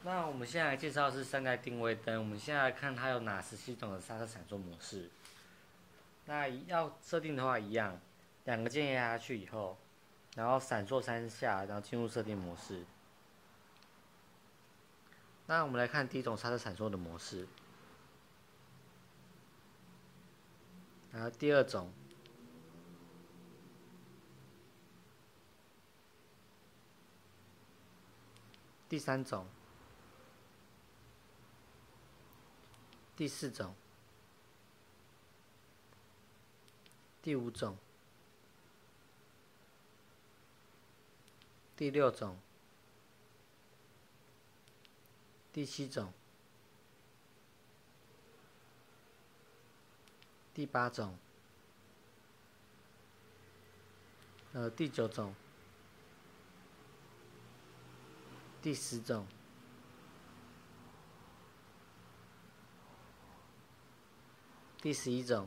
那我们现在介绍的是3台定位灯，我们现在来看它有哪17种的刹车闪烁模式。那要设定的话一样，2个键压下去以后，然后闪烁3下，然后进入设定模式。那我们来看第一种刹车闪烁的模式，然后第二种，第3种，第4种，第5种，第6种，第7种，第8种，第9种，第10种，第11种，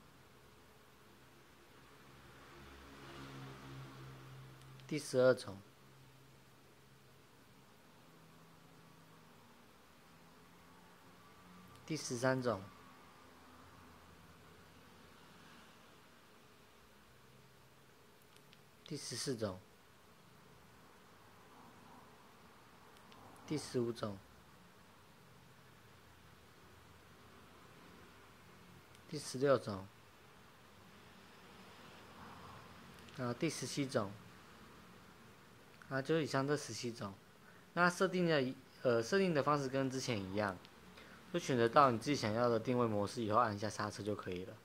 第12种，第13种，第14种，第15种，第16种，第17种，就是以上这17种。那设定的方式跟之前一样，就选择到你自己想要的定位模式以后，按一下刹车就可以了。